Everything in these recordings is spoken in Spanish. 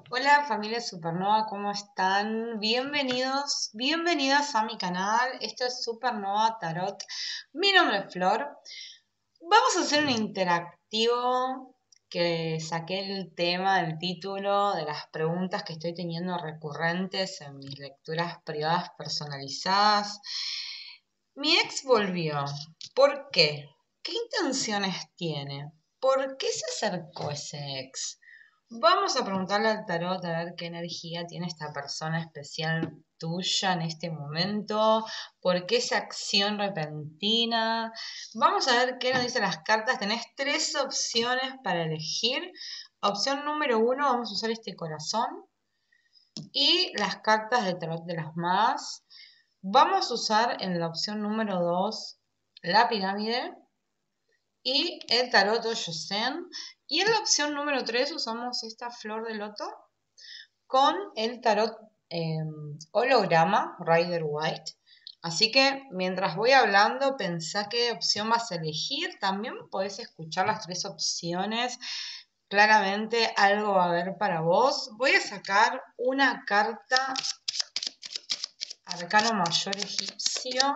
Hola familia Supernova, ¿cómo están? Bienvenidos, bienvenidas a mi canal. Esto es Supernova Tarot. Mi nombre es Flor. Vamos a hacer un interactivo que saqué el tema del título de las preguntas que estoy teniendo recurrentes en mis lecturas privadas personalizadas. Mi ex volvió. ¿Por qué? ¿Qué intenciones tiene? ¿Por qué se acercó ese ex? Vamos a preguntarle al tarot a ver qué energía tiene esta persona especial tuya en este momento, por qué esa acción repentina. Vamos a ver qué nos dicen las cartas. Tenés tres opciones para elegir. Opción número uno, vamos a usar este corazón y las cartas de tarot de las más. Vamos a usar en la opción número 2 la pirámide y el tarot Oyosen. Y en la opción número 3 usamos esta flor de loto con el tarot holograma Rider White. Así que mientras voy hablando, pensá qué opción vas a elegir. También podés escuchar las tres opciones. Claramente algo va a haber para vos. Voy a sacar una carta Arcano Mayor Egipcio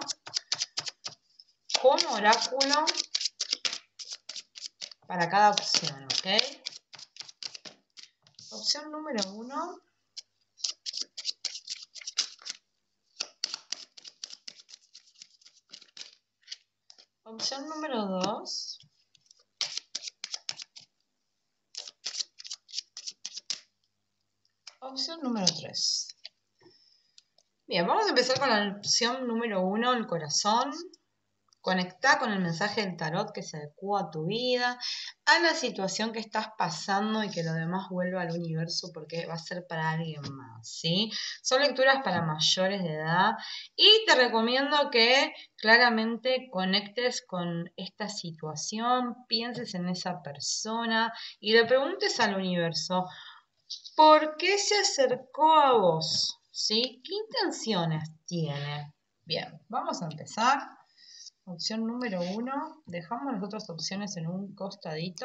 como oráculo para cada opción, ¿ok? Opción número uno. Opción número 2. Opción número 3. Bien, vamos a empezar con la opción número 1, el corazón. Conectá con el mensaje del tarot que se adecua a tu vida, a la situación que estás pasando y que lo demás vuelva al universo porque va a ser para alguien más, ¿sí? Son lecturas para mayores de edad y te recomiendo que claramente conectes con esta situación, pienses en esa persona y le preguntes al universo, ¿por qué se acercó a vos? ¿Sí? ¿Qué intenciones tiene? Bien, vamos a empezar. Opción número 1. Dejamos las otras opciones en un costadito.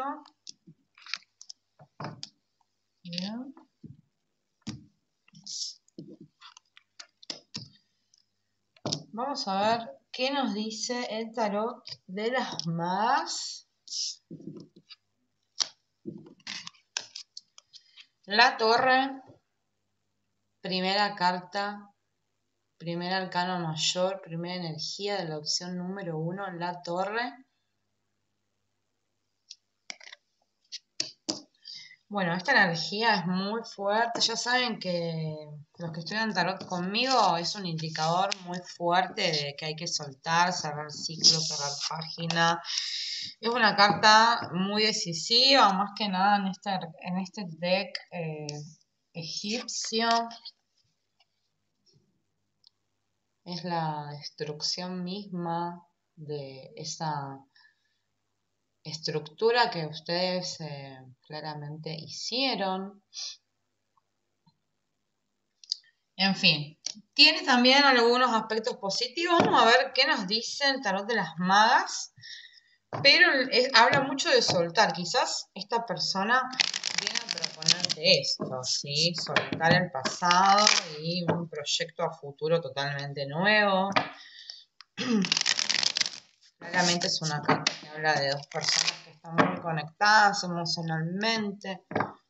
Bien. Vamos a ver qué nos dice el tarot de las magas. La torre. Primera carta. Primer arcano mayor. Primera energía de la opción número 1. La torre. Bueno, esta energía es muy fuerte. Ya saben que los que estudian tarot conmigo es un indicador muy fuerte de que hay que soltar, cerrar ciclo, cerrar página. Es una carta muy decisiva, más que nada en este deck egipcio. Es la destrucción misma de esa estructura que ustedes claramente hicieron. En fin, tiene también algunos aspectos positivos. Vamos a ver qué nos dice el tarot de las magas. Pero habla mucho de soltar. Quizás esta persona viene a proponerte esto, ¿sí? Soltar el pasado y un proyecto a futuro totalmente nuevo. Claramente es una carta que habla de dos personas que están muy conectadas emocionalmente.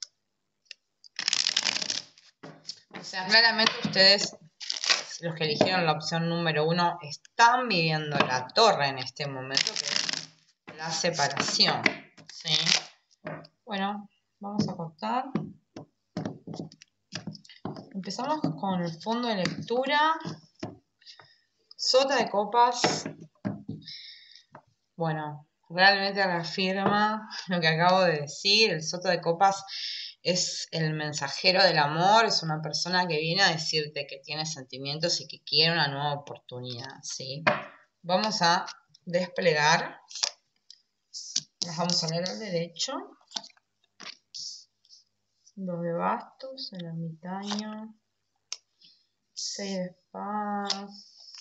O sea, claramente ustedes, los que eligieron la opción número 1, están viviendo la torre en este momento, que es la separación, ¿sí? Bueno, vamos a cortar. Empezamos con el fondo de lectura. Sota de copas. Bueno, realmente reafirma lo que acabo de decir. El Sota de copas es el mensajero del amor, es una persona que viene a decirte que tiene sentimientos y que quiere una nueva oportunidad, ¿sí? Vamos a desplegar. Las vamos a leer al derecho. 2 de bastos, el ermitaño, 6 de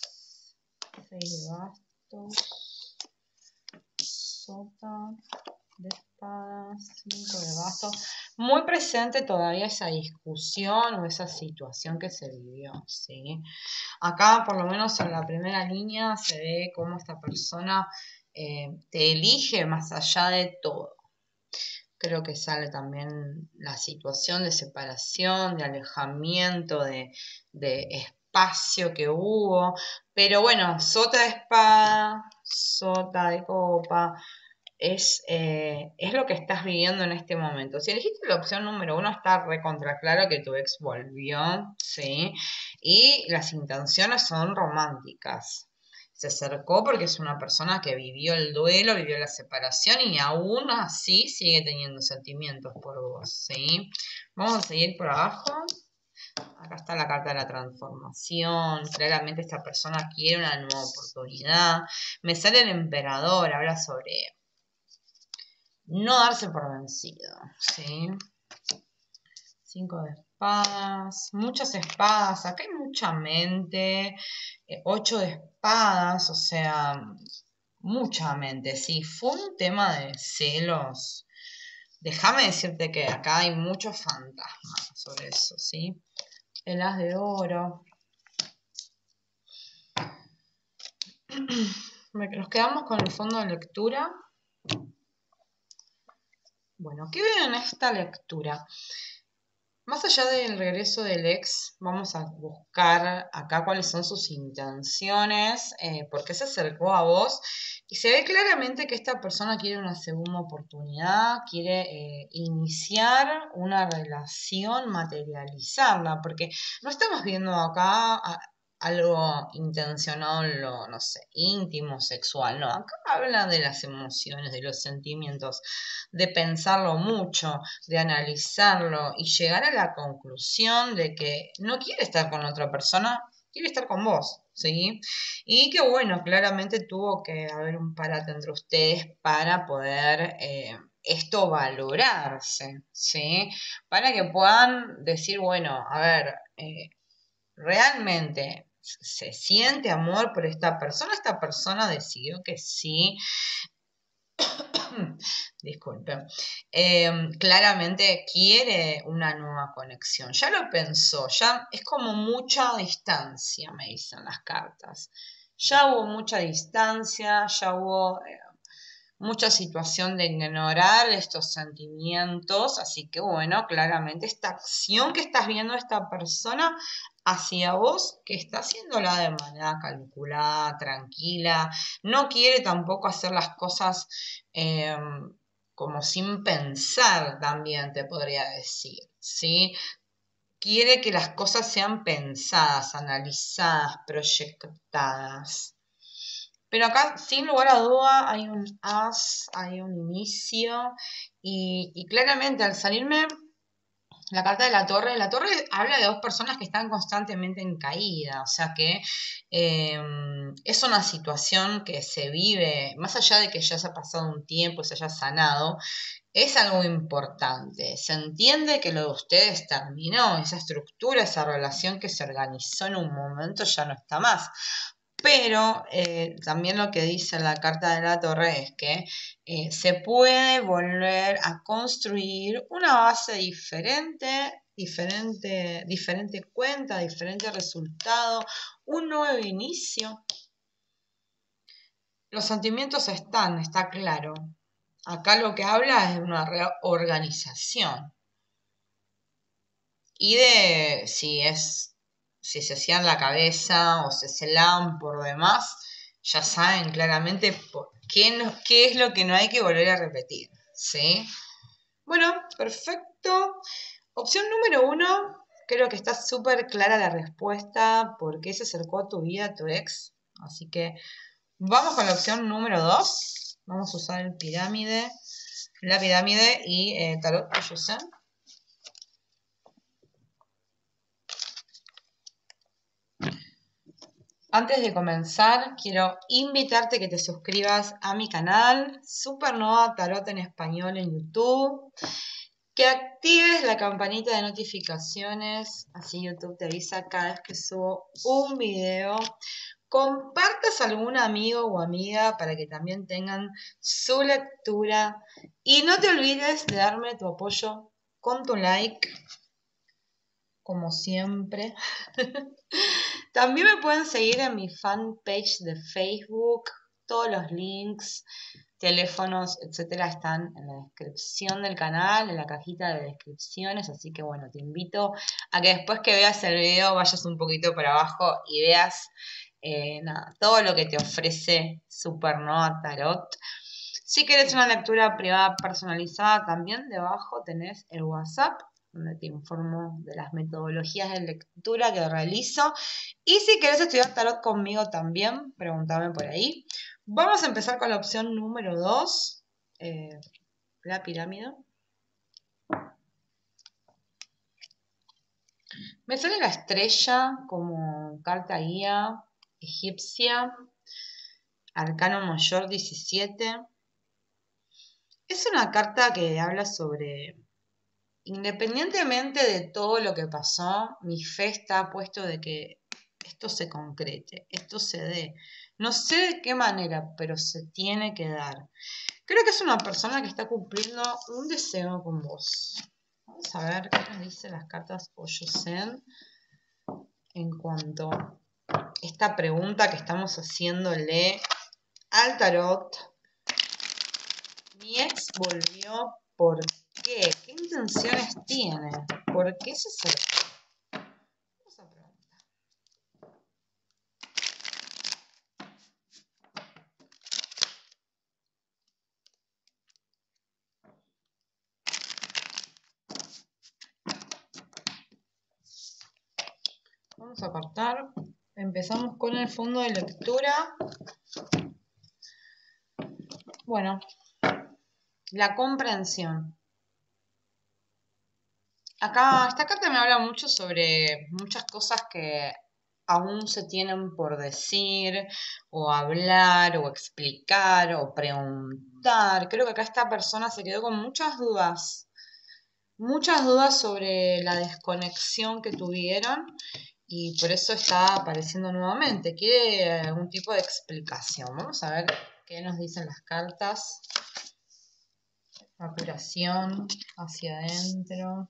espadas, 6 de bastos, sota, de espadas, 5 de bastos. Muy presente todavía esa discusión o esa situación que se vivió, ¿sí? Acá, por lo menos en la primera línea, se ve cómo esta persona te elige más allá de todo. Creo que sale también la situación de separación, de alejamiento, de espacio que hubo. Pero bueno, sota de espada, sota de copa, es lo que estás viviendo en este momento. Si elegiste la opción número 1, está recontra claro que tu ex volvió, ¿sí? Y las intenciones son románticas. Se acercó porque es una persona que vivió el duelo, vivió la separación y aún así sigue teniendo sentimientos por vos, ¿sí? Vamos a seguir por abajo. Acá está la carta de la transformación. Claramente esta persona quiere una nueva oportunidad. Me sale el emperador, habla sobre no darse por vencido, ¿sí? 5 de espadas, muchas espadas, acá hay mucha mente, 8 de espadas, o sea, mucha mente, sí, fue un tema de celos. Déjame decirte que acá hay muchos fantasmas sobre eso, ¿sí? El as de oro. Nos quedamos con el fondo de lectura. Bueno, ¿qué veo en esta lectura? Más allá del regreso del ex, vamos a buscar acá cuáles son sus intenciones, por qué se acercó a vos. Y se ve claramente que esta persona quiere una segunda oportunidad, quiere iniciar una relación, materializarla, porque no estamos viendo acá algo intencionado en lo, no sé, íntimo, sexual, no. Acá habla de las emociones, de los sentimientos, de pensarlo mucho, de analizarlo y llegar a la conclusión de que no quiere estar con otra persona, quiere estar con vos, ¿sí? Y que bueno, claramente tuvo que haber un parate entre ustedes para poder esto valorarse, ¿sí? Para que puedan decir, bueno, a ver, realmente se siente amor por esta persona decidió que sí. Disculpen, claramente quiere una nueva conexión. Ya lo pensó, ya es como mucha distancia, me dicen las cartas. Ya hubo mucha distancia, ya hubo mucha situación de ignorar estos sentimientos, así que bueno, claramente esta acción que estás viendo esta persona hacia vos, que está haciéndola de manera calculada, tranquila, no quiere tampoco hacer las cosas como sin pensar también, te podría decir, ¿sí? Quiere que las cosas sean pensadas, analizadas, proyectadas. Pero acá, sin lugar a duda, hay un as, hay un inicio. Y claramente al salirme la carta de la torre habla de dos personas que están constantemente en caída. O sea que es una situación que se vive, más allá de que ya se ha pasado un tiempo, se haya sanado, es algo importante. Se entiende que lo de ustedes terminó, esa estructura, esa relación que se organizó en un momento ya no está más. Pero también lo que dice la carta de la torre es que se puede volver a construir una base diferente, diferente cuenta, diferente resultado, un nuevo inicio. Los sentimientos están, está claro. Acá lo que habla es de una reorganización y de si se hacían la cabeza o se celaban por demás, ya saben claramente qué es lo que no hay que volver a repetir, ¿sí? Bueno, perfecto. Opción número 1, creo que está súper clara la respuesta, por qué se acercó a tu vida tu ex. Así que vamos con la opción número 2. Vamos a usar la pirámide y tarot Ayusen. Antes de comenzar, quiero invitarte a que te suscribas a mi canal Supernova Tarot en Español en YouTube, que actives la campanita de notificaciones, así YouTube te avisa cada vez que subo un video. compartas a algún amigo o amiga para que también tengan su lectura. Y no te olvides de darme tu apoyo con tu like, como siempre. También me pueden seguir en mi fanpage de Facebook. Todos los links, teléfonos, etcétera, están en la descripción del canal, en la cajita de descripciones. Así que bueno, te invito a que después que veas el video vayas un poquito para abajo y veas todo lo que te ofrece Supernova Tarot. Si querés una lectura privada personalizada, también debajo tenés el WhatsApp, donde te informo de las metodologías de lectura que realizo. Y si querés estudiar tarot conmigo también, pregúntame por ahí. Vamos a empezar con la opción número 2, la pirámide. Me sale la estrella como carta guía egipcia, arcano mayor 17. Es una carta que habla sobre, independientemente de todo lo que pasó, mi fe está puesto de que esto se concrete, esto se dé. No sé de qué manera, pero se tiene que dar. Creo que es una persona que está cumpliendo un deseo con vos. Vamos a ver qué nos dicen las cartas Oyosen en cuanto a esta pregunta que estamos haciéndole al tarot. Mi ex volvió, ¿por qué? ¿Qué intenciones tiene? ¿Por qué se separó? Vamos a preguntar. Vamos a cortar. Empezamos con el fondo de lectura. Bueno, la comprensión. Acá, esta carta me habla mucho sobre muchas cosas que aún se tienen por decir, o hablar, o explicar, o preguntar. Creo que acá esta persona se quedó con muchas dudas sobre la desconexión que tuvieron, y por eso está apareciendo nuevamente. Quiere algún tipo de explicación. Vamos a ver qué nos dicen las cartas. La curación hacia adentro.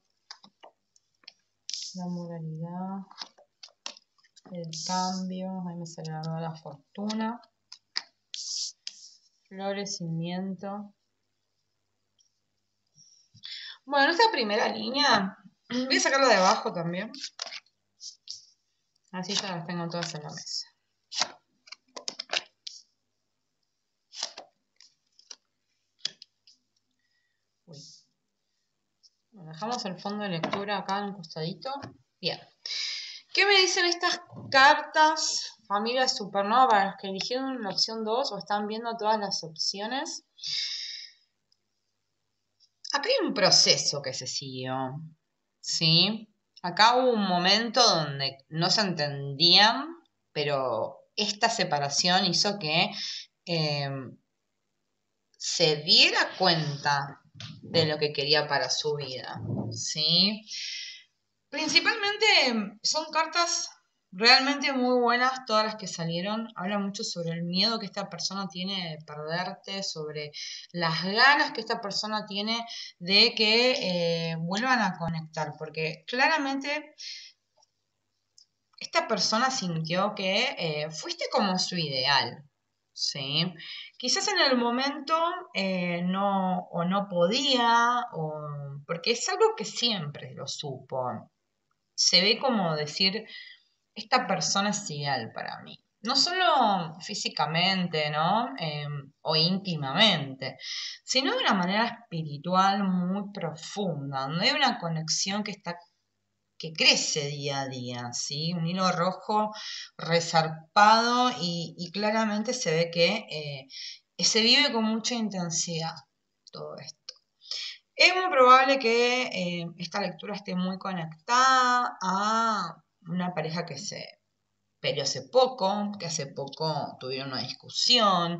La moralidad, el cambio, ahí me sale la fortuna, florecimiento. Bueno, esta primera línea, voy a sacarla de abajo también, así ya las tengo todas en la mesa. Uy. Bueno, dejamos el fondo de lectura acá en un costadito. Bien. ¿Qué me dicen estas cartas, familia Supernova, para los que eligieron la opción 2 o están viendo todas las opciones? Acá hay un proceso que se siguió, ¿sí? Acá hubo un momento donde no se entendían, pero esta separación hizo que eh, se diera cuenta de lo que quería para su vida, ¿sí? Principalmente son cartas realmente muy buenas, todas las que salieron. Habla mucho sobre el miedo que esta persona tiene de perderte, sobre las ganas que esta persona tiene de que vuelvan a conectar, porque claramente esta persona sintió que fuiste como su ideal, ¿sí? Quizás en el momento no podía, porque es algo que siempre lo supo. Se ve como decir, esta persona es ideal para mí. No solo físicamente, ¿no? O íntimamente, sino de una manera espiritual muy profunda, donde hay una conexión que crece día a día, ¿sí? Un hilo rojo resarpado y claramente se ve que se vive con mucha intensidad todo esto. Es muy probable que esta lectura esté muy conectada a una pareja que se peleó hace poco, que hace poco tuvieron una discusión.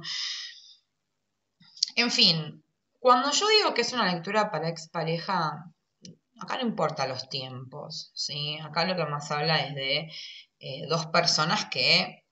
En fin, cuando yo digo que es una lectura para expareja, acá no importa los tiempos, ¿sí? Acá lo que más habla es de dos personas que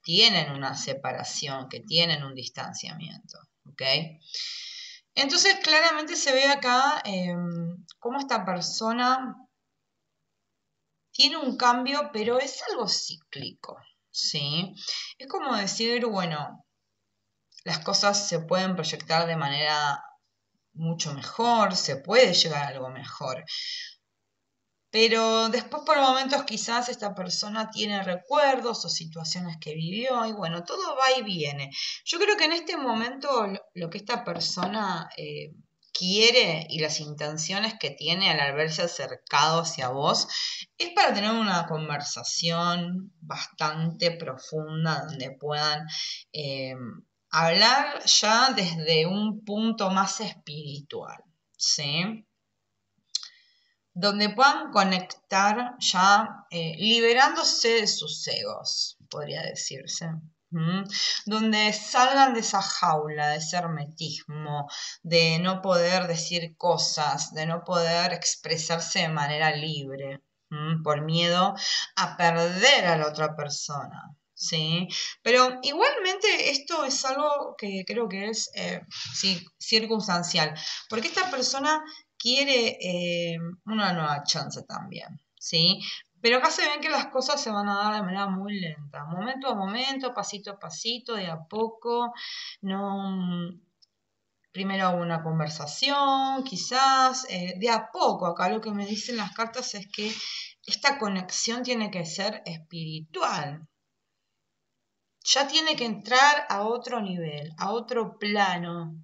tienen una separación, que tienen un distanciamiento, ¿ok? Entonces claramente se ve acá cómo esta persona tiene un cambio, pero es algo cíclico, ¿sí? Es como decir, bueno, las cosas se pueden proyectar de manera mucho mejor, se puede llegar a algo mejor. Pero después por momentos quizás esta persona tiene recuerdos o situaciones que vivió y bueno, todo va y viene. Yo creo que en este momento lo que esta persona quiere y las intenciones que tiene al verse acercado hacia vos es para tener una conversación bastante profunda donde puedan hablar ya desde un punto más espiritual, ¿sí? Donde puedan conectar ya liberándose de sus egos, podría decirse. Donde salgan de esa jaula, de ese hermetismo, de no poder decir cosas, de no poder expresarse de manera libre, por miedo a perder a la otra persona. ¿Sí? Pero igualmente esto es algo que creo que es sí, circunstancial, porque esta persona quiere una nueva chance también, ¿sí? Pero acá se ven que las cosas se van a dar de manera muy lenta, momento a momento, pasito a pasito, de a poco, no, primero una conversación, quizás, de a poco, acá lo que me dicen las cartas es que esta conexión tiene que ser espiritual, ya tiene que entrar a otro nivel, a otro plano.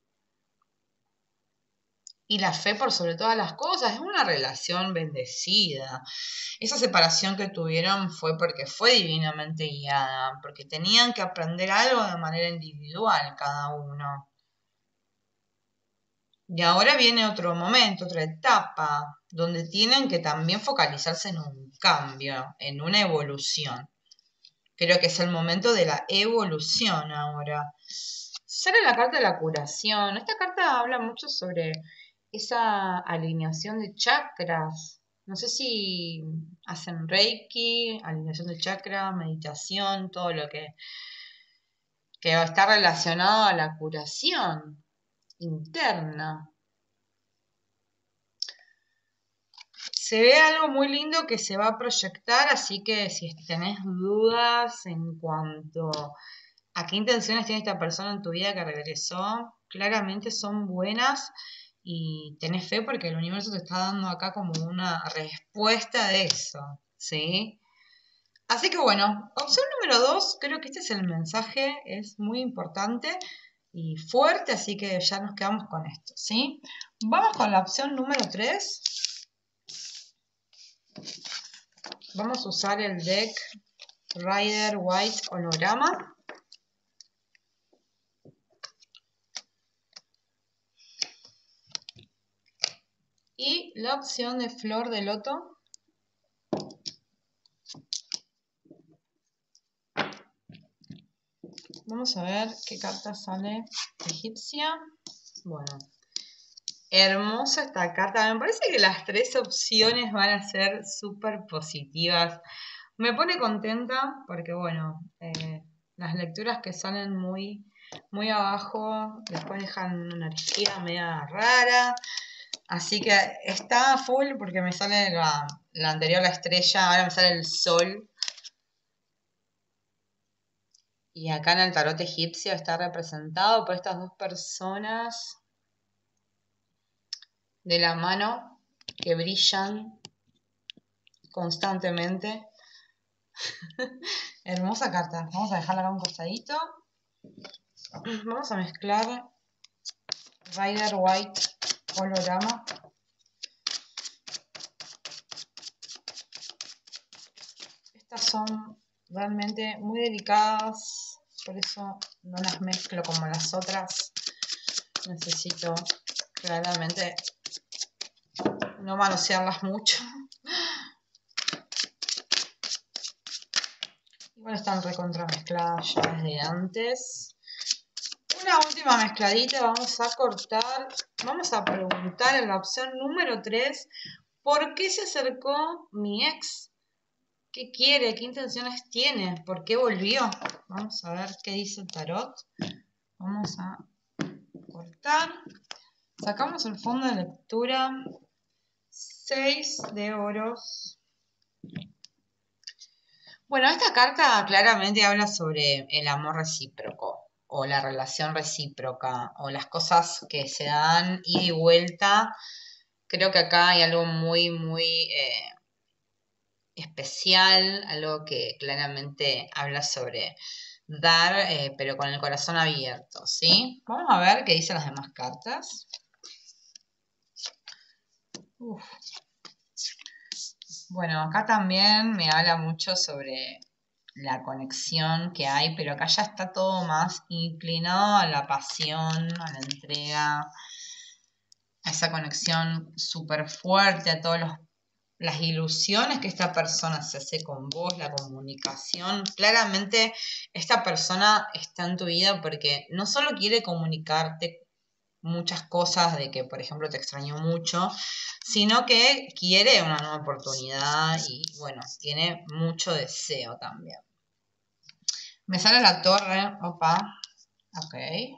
Y la fe por sobre todas las cosas, es una relación bendecida. Esa separación que tuvieron fue porque fue divinamente guiada, porque tenían que aprender algo de manera individual cada uno. Y ahora viene otro momento, otra etapa, donde tienen que también focalizarse en un cambio, en una evolución. Creo que es el momento de la evolución ahora. Sale la carta de la curación. Esta carta habla mucho sobre esa alineación de chakras. No sé si hacen Reiki, alineación de chakras, meditación, todo lo que está relacionado a la curación interna. Se ve algo muy lindo que se va a proyectar, así que si tenés dudas en cuanto a qué intenciones tiene esta persona en tu vida que regresó, claramente son buenas y tenés fe porque el universo te está dando acá como una respuesta de eso, ¿sí? Así que bueno, opción número 2, creo que este es el mensaje, es muy importante y fuerte, así que ya nos quedamos con esto, ¿sí? Vamos con la opción número 3. Vamos a usar el deck Rider White Holograma. Y la opción de Flor de Loto. Vamos a ver qué carta sale. Egipcia. Bueno, hermosa esta carta. Me parece que las tres opciones van a ser súper positivas. Me pone contenta porque, bueno, las lecturas que salen muy, muy abajo después dejan una energía media rara. Así que está full porque me sale la anterior, la estrella, ahora me sale el sol. Y acá en el tarot egipcio está representado por estas dos personas de la mano que brillan constantemente. Hermosa carta. Vamos a dejarla acá un costadito. Vamos a mezclar Rider White Holograma. Estas son realmente muy delicadas, por eso no las mezclo como las otras. Necesito claramente no manosearlas mucho. Igual están recontra mezcladas ya desde antes. Una última mezcladita, vamos a cortar. Vamos a preguntar en la opción número 3, ¿por qué se acercó mi ex ¿Qué quiere? ¿Qué intenciones tiene? ¿Por qué volvió? Vamos a ver qué dice el tarot. Vamos a cortar. Sacamos el fondo de lectura. 6 de oros. Bueno, esta carta claramente habla sobre el amor recíproco o la relación recíproca o las cosas que se dan ida y vuelta. Creo que acá hay algo muy, muy especial, algo que claramente habla sobre dar, pero con el corazón abierto, ¿sí? Vamos a ver qué dicen las demás cartas. Uf. Bueno, acá también me habla mucho sobre la conexión que hay, pero acá ya está todo más inclinado a la pasión, a la entrega, a esa conexión súper fuerte, a todas las ilusiones que esta persona se hace con vos, la comunicación. Claramente esta persona está en tu vida porque no solo quiere comunicarte muchas cosas de que, por ejemplo, te extrañó mucho, sino que quiere una nueva oportunidad y, bueno, tiene mucho deseo también. Me sale la torre, opa, ok,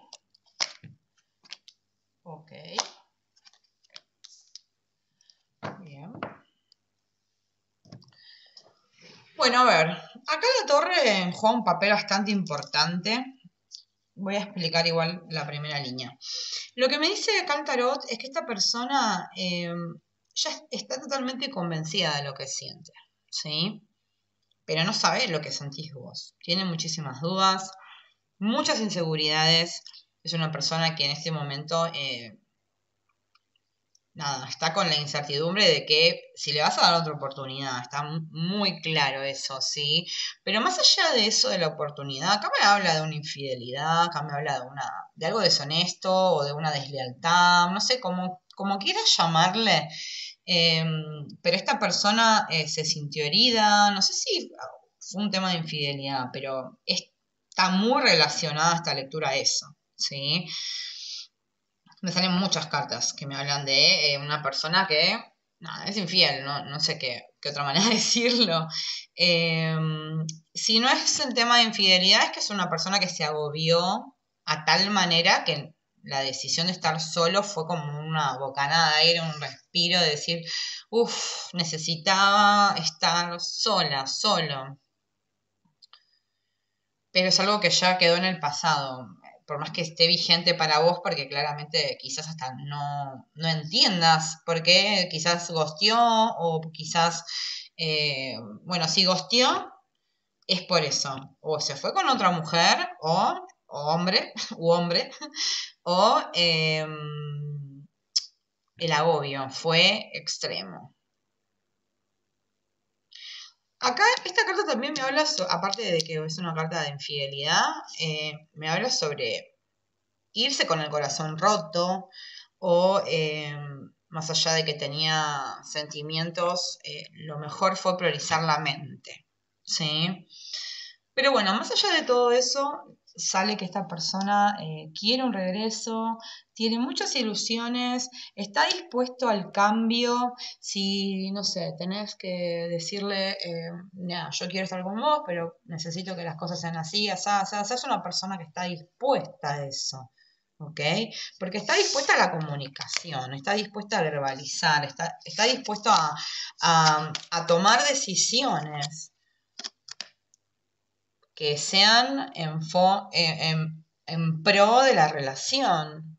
ok, bien. Bueno, a ver, acá la torre juega un papel bastante importante. Voy a explicar igual la primera línea. Lo que me dice acá el tarot es que esta persona ya está totalmente convencida de lo que siente, ¿sí? Pero no sabe lo que sentís vos. Tiene muchísimas dudas, muchas inseguridades. Es una persona que en este momento nada, está con la incertidumbre de que si le vas a dar otra oportunidad, está muy claro eso, ¿sí? Pero más allá de eso, de la oportunidad, acá me habla de una infidelidad, acá me habla de algo deshonesto o de una deslealtad, no sé, como quieras llamarle, pero esta persona se sintió herida, no sé si fue un tema de infidelidad, pero está muy relacionada esta lectura a eso, ¿sí? Me salen muchas cartas que me hablan de una persona que nada, es infiel, no sé qué otra manera de decirlo. Eh, si no es el tema de infidelidad, es que es una persona que se agobió a tal manera que la decisión de estar solo fue como una bocanada de aire, un respiro de decir, uff, necesitaba estar sola, solo. Pero es algo que ya quedó en el pasado, por más que esté vigente para vos, porque claramente quizás hasta no entiendas por qué, quizás gosteó o quizás, bueno, si gosteó es por eso, o se fue con otra mujer o hombre, u hombre, o el agobio fue extremo. Acá esta carta también me habla, aparte de que es una carta de infidelidad, me habla sobre irse con el corazón roto o más allá de que tenía sentimientos, lo mejor fue priorizar la mente, ¿sí? Pero bueno, más allá de todo eso, sale que esta persona quiere un regreso, tiene muchas ilusiones, está dispuesto al cambio. Si, no sé, tenés que decirle, "Nah, yo quiero estar con vos, pero necesito que las cosas sean así, así, así, así", es una persona que está dispuesta a eso. ¿Ok? Porque está dispuesta a la comunicación, está dispuesta a verbalizar, está dispuesto a tomar decisiones que sean en pro de la relación.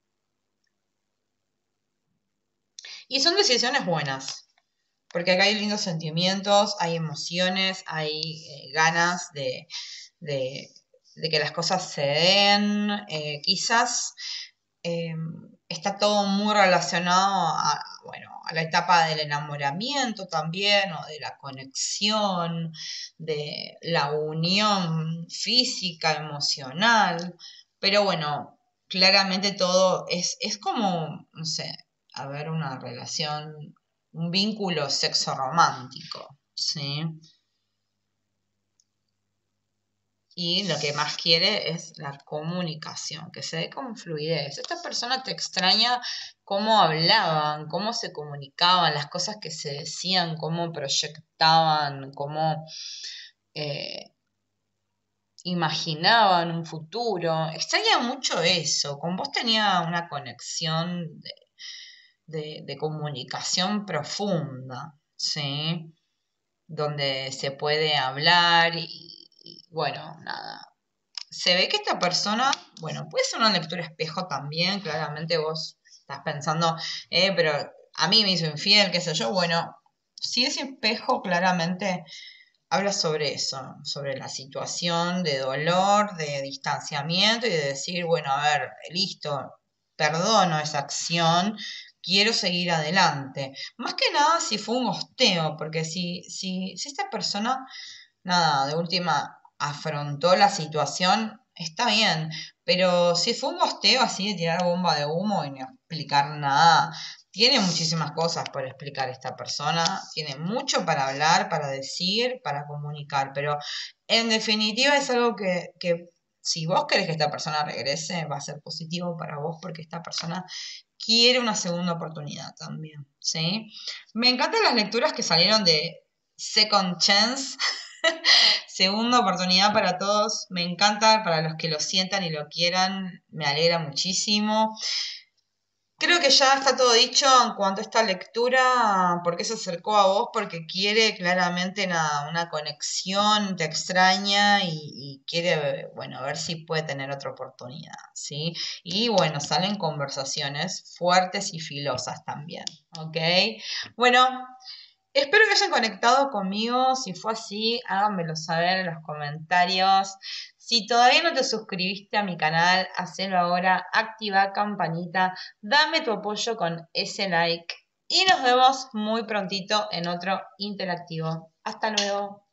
Y son decisiones buenas, porque acá hay lindos sentimientos, hay emociones, hay ganas de, de que las cosas se den. Quizás eh, está todo muy relacionado a, bueno, a la etapa del enamoramiento también, o de la conexión, de la unión física, emocional, pero bueno, claramente todo es como, no sé, a ver, una relación, un vínculo sexo romántico, ¿sí? y lo que más quiere es la comunicación, que se dé con fluidez. Esta persona te extraña cómo hablaban, cómo se comunicaban, las cosas que se decían, cómo proyectaban, cómo eh, imaginaban un futuro. Extraña mucho eso. Con vos tenía una conexión de comunicación profunda, ¿sí? Donde se puede hablar y bueno, nada. Se ve que esta persona, bueno, puede ser una lectura espejo también, claramente vos estás pensando, pero a mí me hizo infiel, qué sé yo, bueno, si es espejo, claramente habla sobre eso, sobre la situación de dolor, de distanciamiento y de decir, bueno, a ver, listo, perdono esa acción, quiero seguir adelante. Más que nada si fue un hosteo, porque si esta persona, nada, de última afrontó la situación, está bien, pero si fue un hosteo así de tirar bomba de humo y no explicar nada, tiene muchísimas cosas por explicar esta persona, tiene mucho para hablar, para decir, para comunicar, pero en definitiva es algo que si vos querés que esta persona regrese, va a ser positivo para vos porque esta persona quiere una segunda oportunidad también, ¿sí? Me encantan las lecturas que salieron de Second Chance, segunda oportunidad para todos, me encanta para los que lo sientan y lo quieran, me alegra muchísimo. Creo que ya está todo dicho en cuanto a esta lectura, porque se acercó a vos, porque quiere claramente una conexión, te extraña y quiere, bueno, ver si puede tener otra oportunidad, ¿sí? Y bueno, salen conversaciones fuertes y filosas también, ¿ok? Bueno, espero que hayan conectado conmigo. Si fue así, háganmelo saber en los comentarios. Si todavía no te suscribiste a mi canal, hacelo ahora, activa campanita, dame tu apoyo con ese like y nos vemos muy prontito en otro interactivo. Hasta luego.